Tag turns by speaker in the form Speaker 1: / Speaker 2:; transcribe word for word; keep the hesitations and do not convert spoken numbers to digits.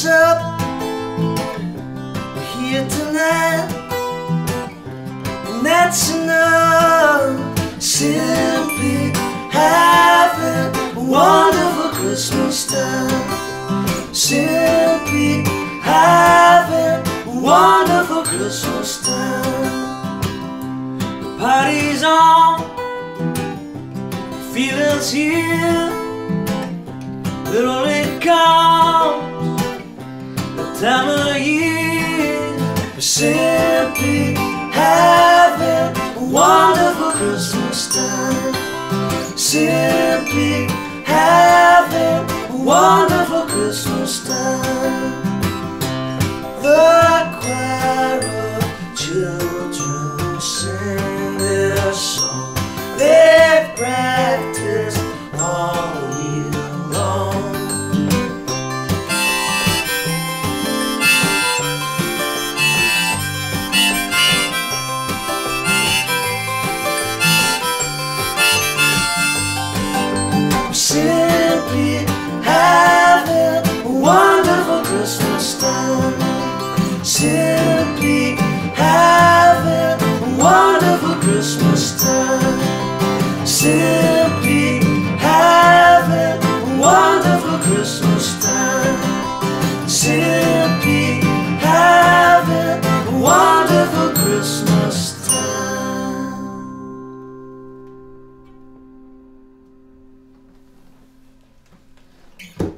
Speaker 1: what's up? We're here tonight, and that's enough. Simply having a wonderful Christmas time. Simply having a wonderful Christmas time. The party's on, the feeling's here. It only comes the time of year. We're simply having a wonderful Christmas time. Simply having a wonderful Christmas time. The choir of children sing their song. They've practiced all year long. Simply having a wonderful Christmas time. Simply having a wonderful Christmas time. Simply having a wonderful Christmas time. Simply having a wonderful Christmas time.